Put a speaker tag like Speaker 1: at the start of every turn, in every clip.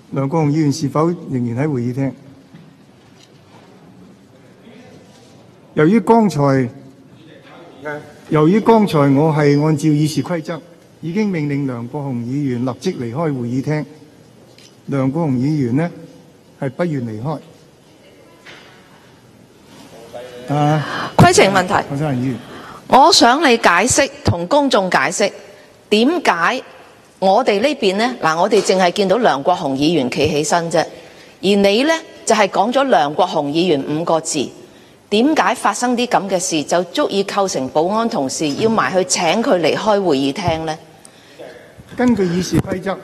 Speaker 1: 梁國雄議員是否仍然喺會議廳？由於剛才我係按照議事規則已經命令梁國雄議員立即離開會議廳，梁國雄議員呢係不願離開。
Speaker 2: 規程問題。
Speaker 1: 何生議員，
Speaker 2: 我想你解釋同公眾解釋點解我哋呢邊呢？嗱，我哋淨係見到梁國雄議員企起身啫，而你呢，就係講咗梁國雄議員5個字。點解發生啲咁嘅事就足以構成保安同事要埋去請佢離開會議廳呢？
Speaker 1: 根據議事規則，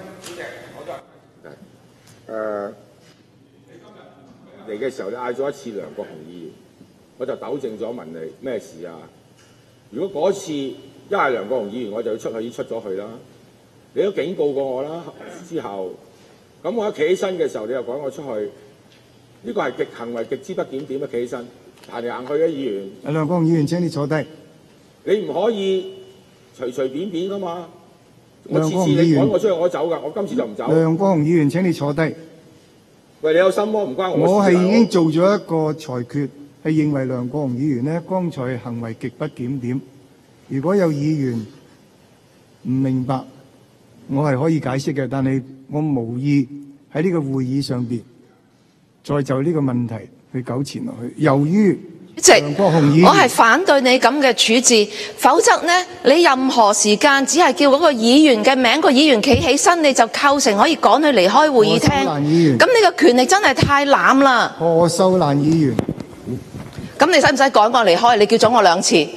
Speaker 3: 嚟嘅時候你嗌咗一次梁國雄議員，我就糾正咗問你咩事啊？如果嗰次一嗌梁國雄議員，我就要出去，已經出咗去啦。你都警告過我啦，之後咁我一企起身嘅時候，你又趕我出去，呢個係行為極之不檢點啊！企起身行嚟行去嘅議員，
Speaker 1: 梁國雄議員請你坐低。
Speaker 3: 你唔可以隨隨便便噶嘛！我次次
Speaker 1: 梁國雄議員
Speaker 3: 你趕我出去，我走噶，我今次就唔走。
Speaker 1: 梁國雄議員請你坐低。
Speaker 3: 喂，你有心魔唔關我事。
Speaker 1: 我係已經做咗一個裁決，係認為梁國雄議員呢剛才行為極不檢點。如果有議員唔明白，我係可以解釋嘅，但係我無意喺呢個會議上邊再就呢個問題去糾纏落去。由於梁國雄議員，
Speaker 2: 我係反對你咁嘅處置，否則呢，你任何時間只係叫嗰個議員嘅名，個議員企起身，你就構成可以趕佢離開會議廳。咁你個權力真係太濫啦！
Speaker 1: 何秀蘭議員，
Speaker 2: 咁你使唔使趕我離開？你叫咗我2次。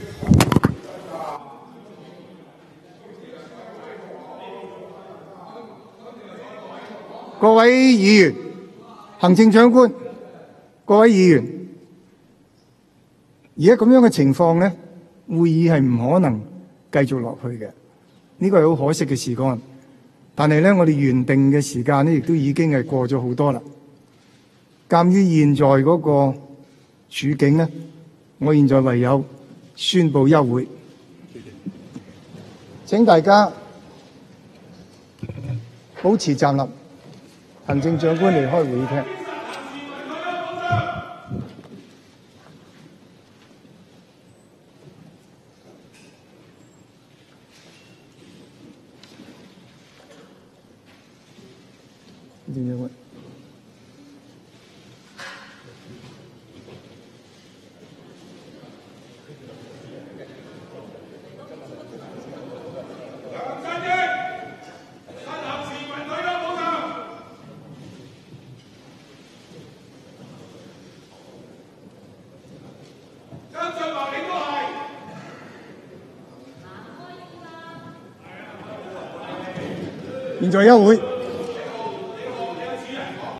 Speaker 1: 各位議員、行政長官、各位議員，而家咁樣嘅情況呢，會議係唔可能繼續落去嘅。呢個係好可惜嘅事幹，但係呢，我哋原定嘅時間呢，亦都已經係過咗好多啦。鑑於現在嗰個處境呢，我現在唯有宣布休會。請大家保持站立。行政長官離開會議廳。行政長官。現在休會。